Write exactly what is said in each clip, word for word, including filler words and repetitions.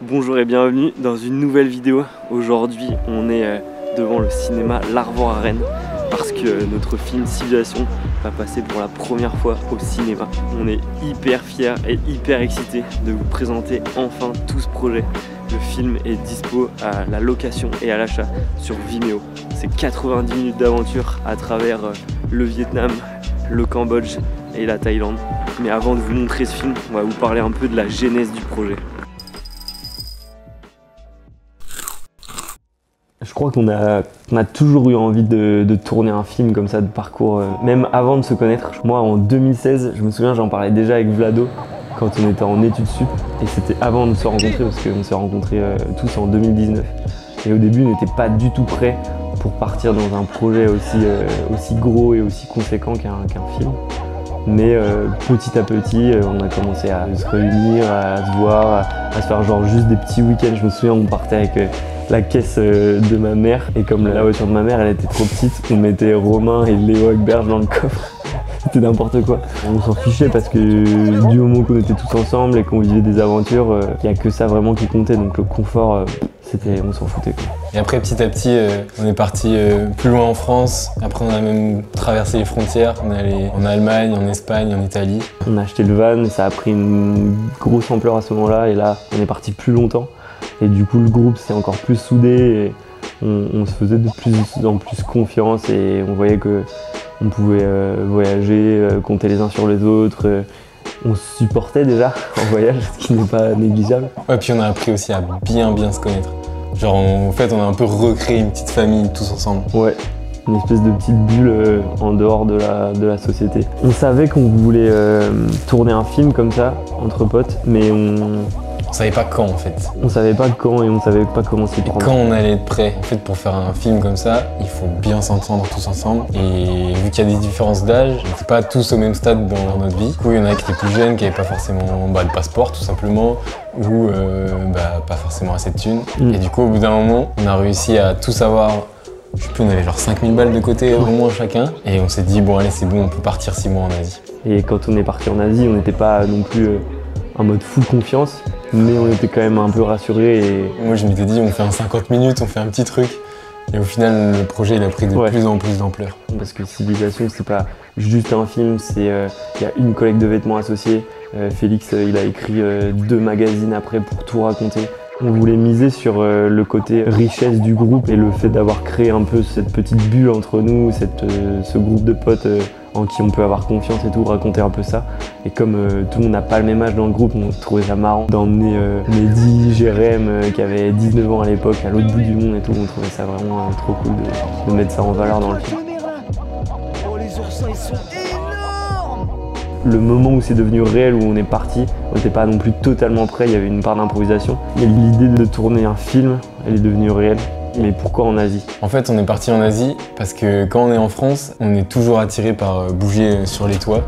Bonjour et bienvenue dans une nouvelle vidéo. Aujourd'hui on est devant le cinéma L'Arvor à Rennes parce que notre film Civilisation va passer pour la première fois au cinéma. On est hyper fiers et hyper excités de vous présenter enfin tout ce projet. Le film est dispo à la location et à l'achat sur Vimeo. C'est quatre-vingt-dix minutes d'aventure à travers le Vietnam, le Cambodge et la Thaïlande. Mais avant de vous montrer ce film, on va vous parler un peu de la genèse du projet. Je crois qu'on a, on a toujours eu envie de, de tourner un film comme ça, de parcours, euh, même avant de se connaître. Moi, en deux mille seize, je me souviens, j'en parlais déjà avec Vlado quand on était en études sup. Et c'était avant de se rencontrer, parce qu'on s'est rencontrés euh, tous en deux mille dix-neuf. Et au début, on n'était pas du tout prêts pour partir dans un projet aussi, euh, aussi gros et aussi conséquent qu'un qu'un film. Mais euh, petit à petit, euh, on a commencé à se réunir, à se voir, à, à se faire genre juste des petits week-ends. Je me souviens, on partait avec euh, la caisse euh, de ma mère, et comme la voiture de ma mère elle était trop petite, on mettait Romain et Léo Agberge dans le coffre. C'était n'importe quoi. On s'en fichait parce que du moment qu'on était tous ensemble et qu'on vivait des aventures, il euh, n'y a que ça vraiment qui comptait. Donc le confort, euh, c'était, on s'en foutait, quoi. Et après, petit à petit, euh, on est parti euh, plus loin en France. Après, on a même traversé les frontières. On est allé en Allemagne, en Espagne, en Italie. On a acheté le van, ça a pris une grosse ampleur à ce moment-là. Et là, on est parti plus longtemps. Et du coup, le groupe s'est encore plus soudé. Et on, on se faisait de plus en plus confiance et on voyait que on pouvait euh, voyager, euh, compter les uns sur les autres. Euh, on se supportait déjà en voyage, ce qui n'est pas négligeable. Ouais, puis on a appris aussi à bien bien se connaître. Genre en fait, on a un peu recréé une petite famille tous ensemble. Ouais, une espèce de petite bulle euh, en dehors de la, de la société. On savait qu'on voulait euh, tourner un film comme ça, entre potes, mais on... On savait pas quand en fait. On savait pas quand et on savait pas comment s'y prendre. Et quand on allait être prêt, en fait, pour faire un film comme ça, il faut bien s'entendre tous ensemble. Et vu qu'il y a des différences d'âge, on n'était pas tous au même stade dans notre vie. Du coup, il y en a qui étaient plus jeunes, qui n'avaient pas forcément bah, de passeport tout simplement, ou euh, bah, pas forcément assez de thunes. Mm. Et du coup, au bout d'un moment, on a réussi à tous avoir, je sais plus, on avait genre cinq mille balles de côté au moins chacun. Et on s'est dit, bon allez, c'est bon, on peut partir six mois en Asie. Et quand on est parti en Asie, on n'était pas non plus euh, en mode full confiance, mais on était quand même un peu rassurés. Et... Moi je m'étais dit on fait un cinquante minutes, on fait un petit truc. Et au final le projet il a pris de ouais. plus en plus d'ampleur. Parce que Civilisation c'est pas juste un film, c'est il euh, y a une collecte de vêtements associée. Euh, Félix euh, il a écrit euh, deux magazines après pour tout raconter. On voulait miser sur euh, le côté richesse du groupe et le fait d'avoir créé un peu cette petite bulle entre nous, cette, euh, ce groupe de potes euh, en qui on peut avoir confiance et tout, raconter un peu ça. Et comme euh, tout le monde n'a pas le même âge dans le groupe, on trouvait ça marrant d'emmener euh, Mehdi, Jérém, euh, qui avait dix-neuf ans à l'époque, à l'autre bout du monde et tout. On trouvait ça vraiment euh, trop cool de, de mettre ça en valeur dans le film. Oh, les oursins, ils sont énormes! Le moment où c'est devenu réel, où on est parti, on n'était pas non plus totalement prêt, il y avait une part d'improvisation. Et l'idée de tourner un film, elle est devenue réelle. Mais pourquoi en Asie? En fait, on est parti en Asie parce que quand on est en France, on est toujours attiré par bouger sur les toits.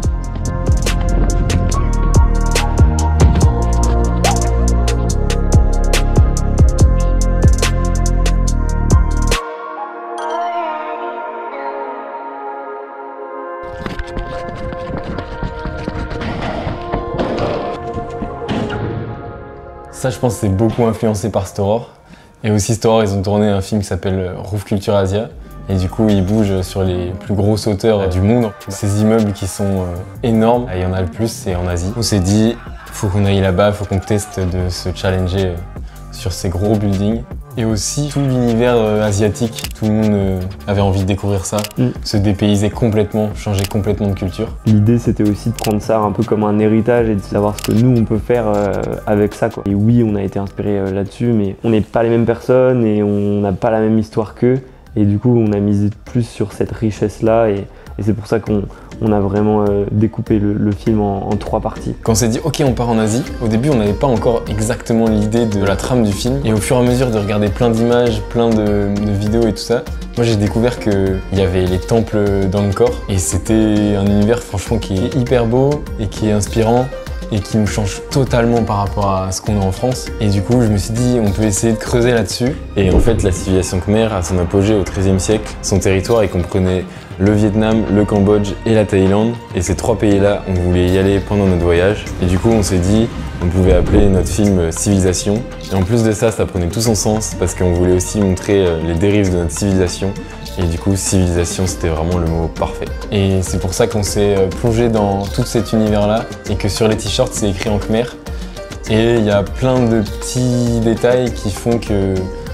Ça, je pense que c'est beaucoup influencé par Storor. Et aussi Storor, ils ont tourné un film qui s'appelle Roof Culture Asia. Et du coup, ils bougent sur les plus grosses hauteurs du monde. Ces immeubles qui sont euh, énormes, il y en a le plus, c'est en Asie. On s'est dit, il faut qu'on aille là-bas, il faut qu'on teste de se challenger euh, sur ces gros buildings. Et aussi tout l'univers euh, asiatique, tout le monde euh, avait envie de découvrir ça, mm. se dépayser complètement, changer complètement de culture. L'idée c'était aussi de prendre ça un peu comme un héritage et de savoir ce que nous on peut faire euh, avec ça, quoi. Et oui, on a été inspiré euh, là-dessus, mais on n'est pas les mêmes personnes et on n'a pas la même histoire qu'eux. Et du coup on a misé plus sur cette richesse-là et, et c'est pour ça qu'on on a vraiment euh, découpé le, le film en, en trois parties. Quand on s'est dit ok on part en Asie, au début on n'avait pas encore exactement l'idée de la trame du film. Et au fur et à mesure de regarder plein d'images, plein de, de vidéos et tout ça, moi j'ai découvert qu'il y avait les temples dans le corps. Et c'était un univers franchement qui est hyper beau et qui est inspirant. et qui nous change totalement par rapport à ce qu'on a en France. Et du coup, je me suis dit, on peut essayer de creuser là-dessus. Et en fait, la civilisation Khmer a son apogée au treizième siècle. Son territoire, il comprenait le Vietnam, le Cambodge et la Thaïlande. Et ces trois pays-là, on voulait y aller pendant notre voyage. Et du coup, on s'est dit, on pouvait appeler notre film Civilisation. Et en plus de ça, ça prenait tout son sens parce qu'on voulait aussi montrer les dérives de notre civilisation. Et du coup, civilisation, c'était vraiment le mot parfait. Et c'est pour ça qu'on s'est plongé dans tout cet univers-là et que sur les t-shirts, c'est écrit en khmer. Et il y a plein de petits détails qui font que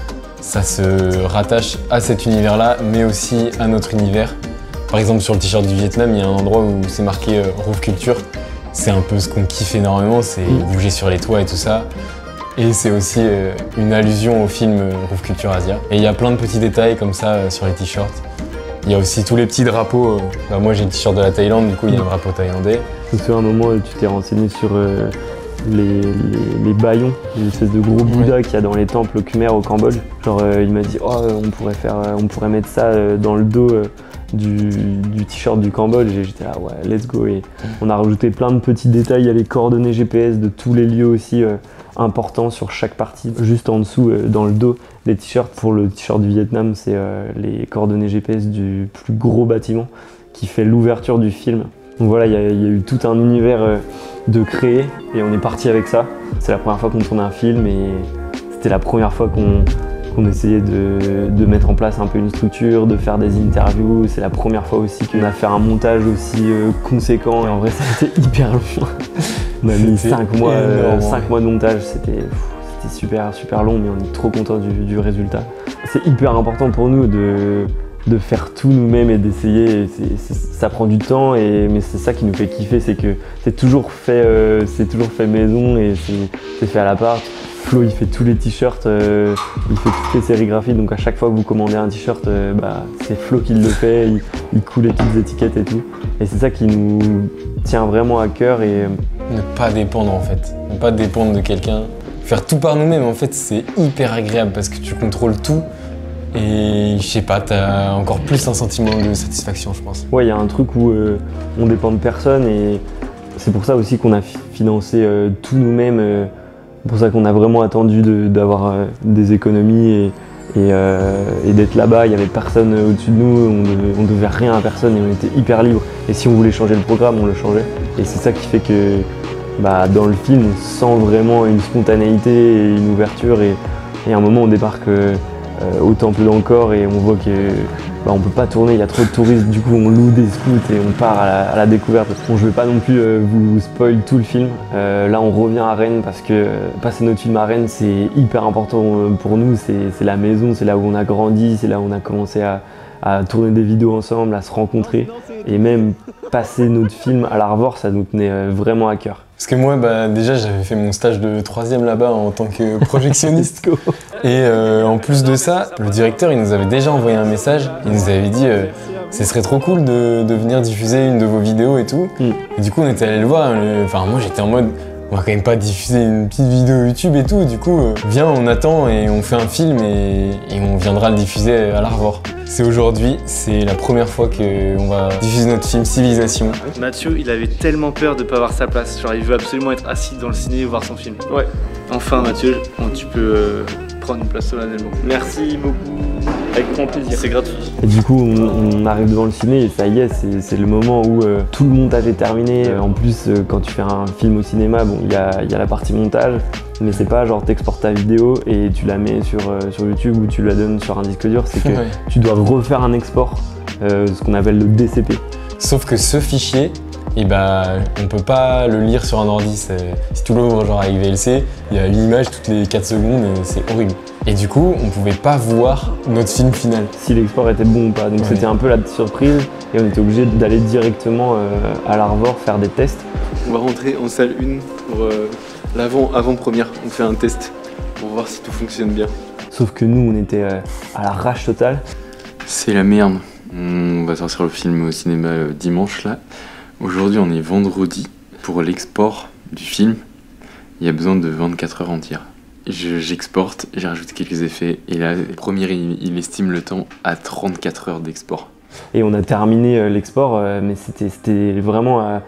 ça se rattache à cet univers-là, mais aussi à notre univers. Par exemple, sur le t-shirt du Vietnam, il y a un endroit où c'est marqué euh, Roof Culture. C'est un peu ce qu'on kiffe énormément, c'est bouger sur les toits et tout ça. Et c'est aussi euh, une allusion au film euh, Roof Culture Asia. Et il y a plein de petits détails comme ça euh, sur les t-shirts. Il y a aussi tous les petits drapeaux. Euh, bah moi j'ai le t-shirt de la Thaïlande, du coup il y a un drapeau thaïlandais. Je me souviens un moment où tu t'es renseigné sur euh, les, les, les baillons, une espèce de gros Bouddha qu'il y a dans les temples khmer au Cambodge. Genre euh, il m'a dit oh on pourrait faire, euh, on pourrait mettre ça euh, dans le dos euh, du, du t-shirt du Cambodge et j'étais là ouais let's go. Et on a rajouté plein de petits détails, il y a les coordonnées G P S de tous les lieux aussi. Euh, important sur chaque partie. Juste en dessous, euh, dans le dos des t-shirts, pour le t-shirt du Vietnam, c'est euh, les coordonnées G P S du plus gros bâtiment qui fait l'ouverture du film. Donc voilà, il y, y a eu tout un univers euh, de créer et on est parti avec ça. C'est la première fois qu'on tournait un film et c'était la première fois qu'on qu'on essayait de, de mettre en place un peu une structure, de faire des interviews. C'est la première fois aussi qu'on a fait un montage aussi euh, conséquent et en vrai ça a été hyper long. On a mis cinq mois, euh, cinq mois de montage, c'était super, super long, mais on est trop content du, du résultat. C'est hyper important pour nous de, de faire tout nous-mêmes et d'essayer. Ça prend du temps, et, mais c'est ça qui nous fait kiffer, c'est que c'est toujours fait, euh, c'est toujours fait maison et c'est fait à l'appart. Flo il fait tous les t-shirts, euh, il fait toutes les sérigraphies, donc à chaque fois que vous commandez un t-shirt, euh, bah, c'est Flo qui le fait, il, il coule les petites étiquettes et tout. Et c'est ça qui nous tient vraiment à cœur. Et ne pas dépendre en fait, ne pas dépendre de quelqu'un. Faire tout par nous-mêmes en fait c'est hyper agréable parce que tu contrôles tout et je sais pas, t'as encore plus un sentiment de satisfaction je pense. Ouais, il y a un truc où euh, on dépend de personne et c'est pour ça aussi qu'on a financé euh, tout nous-mêmes. Euh, c'est pour ça qu'on a vraiment attendu d'avoir euh, des économies et, et, euh, et d'être là-bas. Il n'y avait personne au-dessus de nous, on devait, on devait rien à personne et on était hyper libre. Et si on voulait changer le programme, on le changeait. Et c'est ça qui fait que bah, dans le film, on sent vraiment une spontanéité et une ouverture. Et, et à un moment, on débarque euh, au temple d'Angkor et on voit que bah, on peut pas tourner, il y a trop de touristes. Du coup, on loue des scouts et on part à la, à la découverte. Bon, je vais pas non plus euh, vous spoil tout le film. Euh, là, on revient à Rennes parce que euh, passer notre film à Rennes, c'est hyper important pour nous. C'est la maison, c'est là où on a grandi, c'est là où on a commencé à, à tourner des vidéos ensemble, à se rencontrer. Et même passer notre film à l'Arvor, ça nous tenait euh, vraiment à cœur. Parce que moi, bah, déjà, j'avais fait mon stage de troisième là-bas en tant que projectionniste. Et euh, en plus de ça, le directeur, il nous avait déjà envoyé un message. Il nous avait dit euh, « ce serait trop cool de, de venir diffuser une de vos vidéos et tout. Mm. » Et du coup, on était allé le voir. Le... Enfin, moi, j'étais en mode « on va quand même pas diffuser une petite vidéo YouTube et tout. » Du coup, euh, viens, on attend et on fait un film et, et on viendra le diffuser à l'Arvor. C'est aujourd'hui, c'est la première fois qu'on va diffuser notre film Civilisation. Mathieu, il avait tellement peur de pas avoir sa place. Genre, il veut absolument être assis dans le ciné et voir son film. Ouais. Enfin, Mathieu, bon, tu peux euh, prendre une place solennellement. Merci beaucoup. Avec grand plaisir. C'est gratuit. Et du coup, on, on arrive devant le ciné et ça y est, c'est le moment où euh, tout le montage est terminé. Euh, en plus, euh, quand tu fais un film au cinéma, bon, il y a, y a la partie montage. Mais c'est pas genre t'exportes ta vidéo et tu la mets sur, euh, sur YouTube ou tu la donnes sur un disque dur, c'est que ouais. Tu dois refaire un export, euh, ce qu'on appelle le D C P. Sauf que ce fichier, eh ben, on peut pas le lire sur un ordi. Si tu l'ouvres genre avec V L C, il y a une image toutes les quatre secondes et c'est horrible. Et du coup, on pouvait pas voir notre film final. Si l'export était bon ou pas, donc ouais. C'était un peu la surprise et on était obligé d'aller directement euh, à l'Arvor faire des tests. On va rentrer en salle un pour... Euh... L'avant, avant-première, on fait un test pour voir si tout fonctionne bien. Sauf que nous, on était euh, à la rage totale. C'est la merde. On va sortir le film au cinéma euh, dimanche là. Aujourd'hui, on est vendredi. Pour l'export du film, il y a besoin de vingt-quatre heures entières. J'exporte, j'ai rajouté quelques effets et là, le premier, il, il estime le temps à trente-quatre heures d'export. Et on a terminé euh, l'export, euh, mais c'était vraiment... Euh,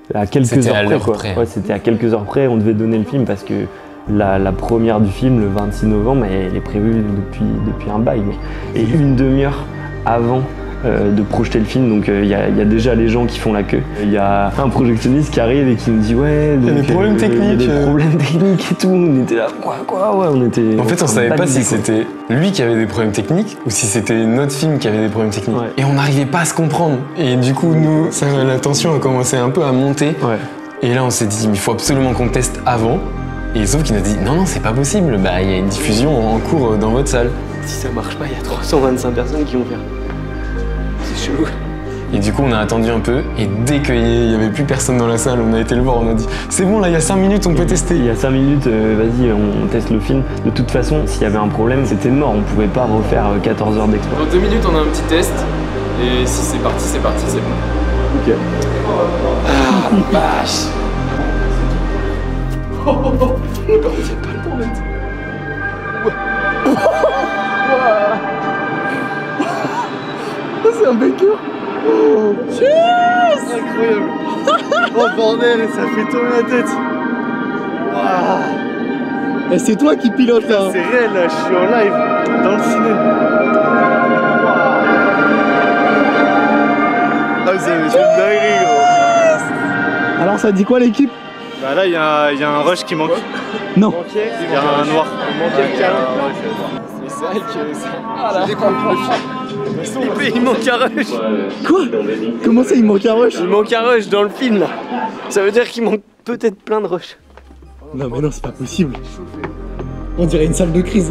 à quelques C'était heures à près. l'heure quoi. près. Ouais, c'était à quelques heures près, on devait donner le film parce que la, la première du film, le vingt-six novembre, elle est prévue depuis, depuis un bail. quoi. Et une demi-heure avant euh, de projeter le film, donc il euh, y, y a déjà les gens qui font la queue. Il y a un projectionniste qui arrive et qui nous dit ouais, Il y a des problèmes euh, techniques. Il y a des euh. problèmes techniques et tout. On était là, quoi, quoi, ouais, on était. En fait, on savait pas si d'idée, quoi. c'était lui qui avait des problèmes techniques ou si c'était notre film qui avait des problèmes techniques. Ouais. Et on n'arrivait pas à se comprendre. Et du coup, nous, ça, la tension a commencé un peu à monter. Ouais. Et là, on s'est dit, il faut absolument qu'on teste avant. Et sauf qu'il nous a dit, non, non, c'est pas possible. Bah, il y a une diffusion en cours dans votre salle. Si ça marche pas, il y a trois cent vingt-cinq personnes qui vont faire. C'est chelou. Et du coup, on a attendu un peu. Et dès qu'il y avait plus personne dans la salle, on a été le voir. On a dit, c'est bon, là, il y a cinq minutes, on peut tester. Il y a cinq minutes, euh, vas-y, on teste le film. De toute façon, s'il y avait un problème, c'était mort. On pouvait pas refaire euh, quatorze heures d'export. Dans deux minutes, on a un petit test. Et si c'est parti, c'est parti, c'est bon. Ok. Ah, vache. Oh, oh, oh. C'est pas le temps, mec. C'est un baker. Oh. Cheers. Incroyable. Oh bordel, ça fait tourner la tête. Wow. Et c'est toi qui pilote là. C'est réel là, je suis en live dans le ciné. Ah, vous avez fait une dinguerie, gros. Alors ça dit quoi l'équipe? Bah là, il y, y a un rush qui manque. Non. Il y a un noir. Il manquait le câlin. C'est vrai que ça. J'ai découvert le film. Il manque un rush. Quoi? Comment ça il manque un rush? Il manque un rush dans le film là. Ça veut dire qu'il manque peut-être plein de rush. Non mais non, c'est pas possible. On dirait une salle de crise.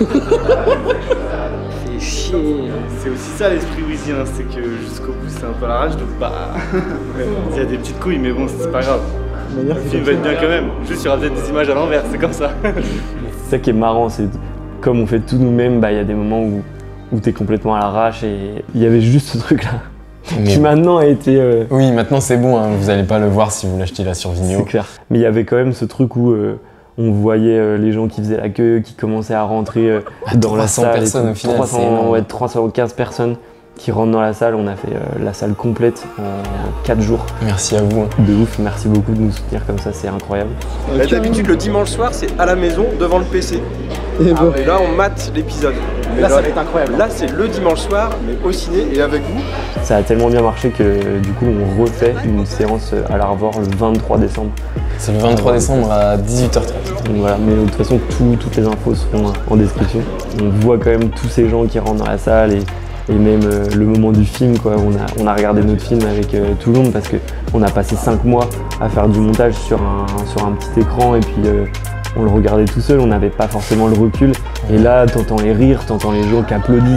C'est chier. C'est aussi ça l'esprit Wheezy, hein, c'est que jusqu'au bout c'est un peu la rage, donc bah. Il y a des petites couilles, mais bon, c'est pas grave. Le film va être bien quand même. Juste, il y aura peut-être des images à l'envers, c'est comme ça. C'est ça qui est marrant, c'est comme on fait tout nous-mêmes, bah il y a des moments où, où t'es complètement à l'arrache et il y avait juste ce truc-là. Mais- Qui maintenant a été. euh, Oui, maintenant c'est bon, hein. Vous allez pas le voir si vous l'achetez là sur C'est Vimeo. clair. Mais il y avait quand même ce truc où euh, on voyait euh, les gens qui faisaient la queue, qui commençaient à rentrer euh, Ah, dans la trois cents salle. et personnes tout. au final, trois c'est cents, énorme. ouais, trois cent quinze personnes qui rentrent dans la salle. On a fait euh, la salle complète en quatre jours. Merci à vous. hein. De ouf, merci beaucoup de nous soutenir comme ça, c'est incroyable. Bah, d'habitude, le dimanche soir, c'est à la maison devant le P C. Et bon. Et là, on mate l'épisode. Mais Là, ça va être incroyable. Là, c'est le dimanche soir, mais au ciné et avec vous. Ça a tellement bien marché que du coup on refait une séance à la revoir le vingt-trois décembre. C'est le vingt-trois décembre à dix-huit heures trente. Donc voilà, mais de toute façon tout- toutes les infos seront en description. On voit quand même tous ces gens qui rentrent dans la salle et, et même euh, le moment du film quoi. On a, on a regardé notre film avec euh, tout le monde parce qu'on a passé cinq mois à faire du montage sur un, sur un petit écran et puis euh, on le regardait tout seul, on n'avait pas forcément le recul. Et là t'entends les rires, t'entends les gens qui applaudissent.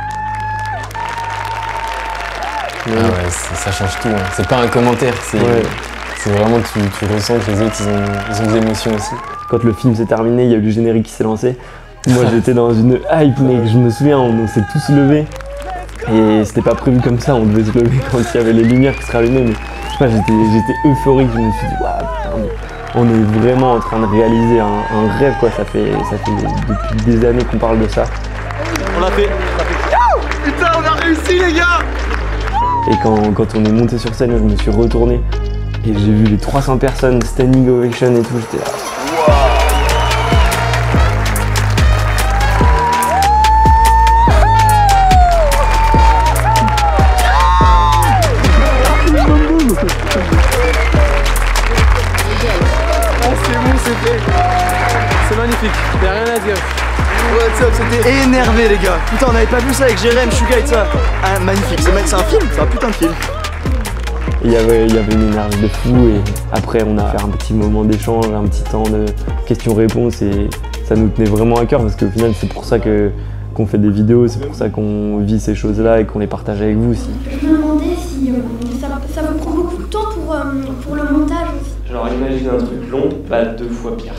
Ah ouais, c'est- ça change tout. hein. C'est pas un commentaire, c'est Ouais. c'est vraiment tu, tu ressens que les autres ils ont, ils ont des émotions aussi. Quand le film s'est terminé, il y a eu le générique qui s'est lancé. Moi j'étais dans une hype, mec, je me souviens, on s'est tous levés. Et c'était pas prévu comme ça, on devait se lever quand il y avait les lumières qui se rallumaient. Mais je sais pas, j'étais j'étais euphorique, je me suis dit, waouh, putain, mais on est vraiment en train de réaliser un, un rêve, quoi. Ça fait, ça fait depuis des années qu'on parle de ça. On l'a fait. Putain, on a réussi, les gars! Et quand, quand on est monté sur scène, je me suis retourné et j'ai vu les trois cents personnes, standing ovation et tout, j'étais là. C'est bon, c'est fait. C'est magnifique. Y'a rien à dire. WhatsApp, c'était énervé, les gars. Putain, on n'avait pas vu ça avec Jérém, Suga et ça. Ah, magnifique. Ce mec, c'est un film, c'est un putain de film. Il y avait, il y avait une énergie de fou et après on a fait un petit moment d'échange, un petit temps de questions-réponses et ça nous tenait vraiment à cœur parce qu'au final c'est pour ça que qu'on fait des vidéos, c'est pour ça qu'on vit ces choses-là et qu'on les partage avec vous aussi. Je me demandais si euh, ça, ça vous prend beaucoup de temps pour, euh, pour le montage aussi. Genre imagine un truc long, pas deux fois pire.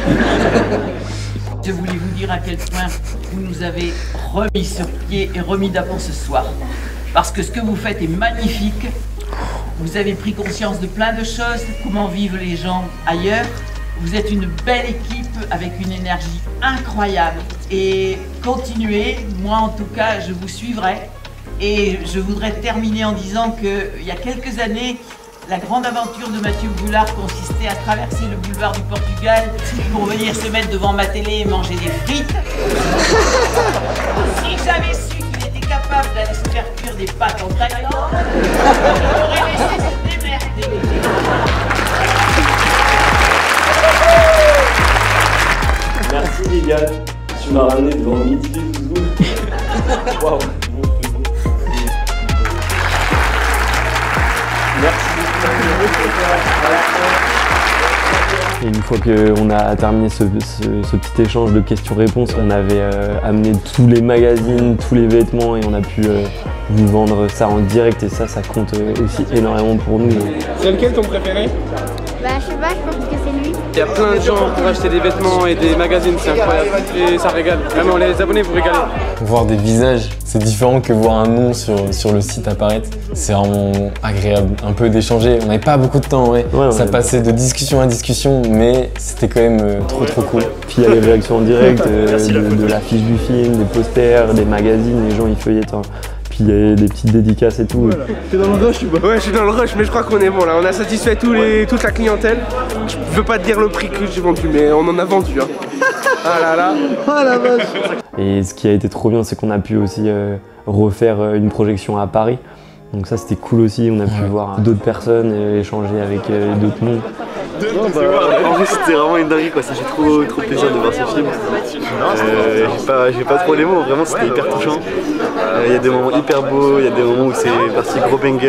Je voulais vous dire à quel point vous nous avez remis sur pied et remis d'avant ce soir. Parce que ce que vous faites est magnifique. Vous avez pris conscience de plein de choses, comment vivent les gens ailleurs. Vous êtes une belle équipe avec une énergie incroyable. Et continuez, moi en tout cas, je vous suivrai. Et je voudrais terminer en disant qu'il y a quelques années, La grande aventure de Mathieu Boulard consistait à traverser le boulevard du Portugal pour venir se mettre devant ma télé et manger des frites. Si j'avais su qu'il était capable d'aller se faire cuire des pâtes en Thaïlande, j'aurais laissé se démerder. Merci Liliane, tu m'as ramené devant midi les zouzous. Waouh. Merci. Et une fois qu'on a terminé ce, ce, ce petit échange de questions-réponses, on avait euh, amené tous les magazines, tous les vêtements et on a pu euh, vous vendre ça en direct et ça, ça compte euh, aussi énormément pour nous. C'est lequel ton préféré? Bah je sais pas, je pense que c'est lui. Il y a plein de gens pour acheter des vêtements et des magazines, c'est incroyable. Et ça régale. Vraiment, les abonnés, vous régalez. Voir des visages, c'est différent que voir un nom sur, sur le site apparaître. C'est vraiment agréable, un peu d'échanger. On n'avait pas beaucoup de temps en vrai. Ouais, ça ouais. passait de discussion à discussion, mais c'était quand même euh, trop trop cool. Puis il y a les réactions en direct, euh, de, de l'affiche du film, des posters, des magazines, les gens ils feuillettent. Hein. Puis il y a des petites dédicaces et tout. Voilà. T'es dans le rush ou pas? Ouais, je suis dans le rush, mais je crois qu'on est bon là. On a satisfait tous les, toute la clientèle. Je veux pas te dire le prix que j'ai vendu, mais on en a vendu. Hein. Ah là là. Ah la vache. Et ce qui a été trop bien, c'est qu'on a pu aussi euh, refaire euh, une projection à Paris. Donc ça c'était cool aussi, on a pu ouais. voir d'autres personnes, euh, échanger avec euh, d'autres mondes. Non, bah, en vrai c'était vraiment une dinguerie quoi, ça fait trop, trop plaisir de voir ce film. Euh, j'ai pas, j'ai pas trop les mots, vraiment c'était hyper touchant. Il euh, y a des moments hyper beaux, il y a des moments où c'est parti gros banger.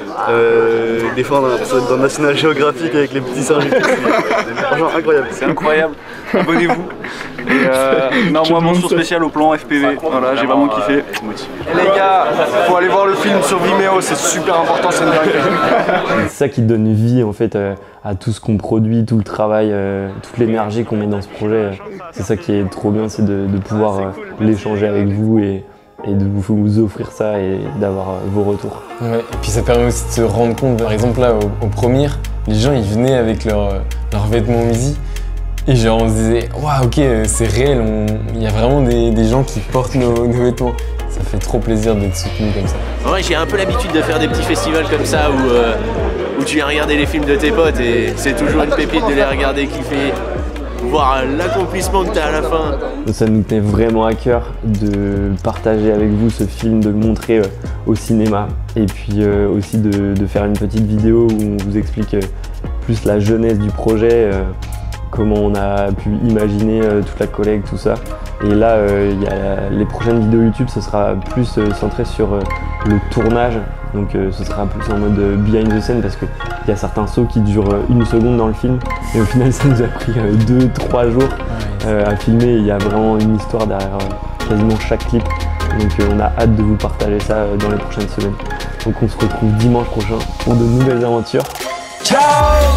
Euh, des fois on a l'impression d'être dans National Geographic avec les petits singes. Franchement incroyable. C'est incroyable, abonnez-vous. Et euh, non, moi mention spéciale au plan F P V, voilà, j'ai vraiment kiffé. Et les gars, faut aller voir le film sur Vimeo, c'est super important, c'est une dinguerie. C'est ça qui donne vie en fait euh, à tout ce qu'on produit, tout le travail, euh, toute l'énergie qu'on met dans ce projet. Euh, c'est ça qui est trop bien, c'est de, de pouvoir euh, l'échanger avec vous et, et de vous, vous offrir ça et d'avoir euh, vos retours. Ouais, et puis ça permet aussi de se rendre compte, par exemple là au, au premier, les gens ils venaient avec leurs leur vêtements Mizi. Et genre on se disait, waouh, ok, c'est réel, il y a vraiment des, des gens qui portent nos, nos vêtements. Ça fait trop plaisir d'être soutenu comme ça. En vrai, j'ai un peu l'habitude de faire des petits festivals comme ça où, euh, où tu viens regarder les films de tes potes et c'est toujours une pépite de les regarder kiffer, voir l'accomplissement que tu as à la fin. Ça nous tenait vraiment à cœur de partager avec vous ce film, de le montrer euh, au cinéma et puis euh, aussi de, de faire une petite vidéo où on vous explique euh, plus la jeunesse du projet. Euh, comment on a pu imaginer euh, toute la collecte, tout ça. Et là, euh, y a les prochaines vidéos YouTube, ce sera plus euh, centré sur euh, le tournage. Donc euh, ce sera plus en mode euh, behind the scene parce qu'il y a certains sauts qui durent euh, une seconde dans le film. Et au final, ça nous a pris euh, deux, trois jours euh, à filmer. Il y a vraiment une histoire derrière euh, quasiment chaque clip. Donc euh, on a hâte de vous partager ça euh, dans les prochaines semaines. Donc on se retrouve dimanche prochain pour de nouvelles aventures. Ciao!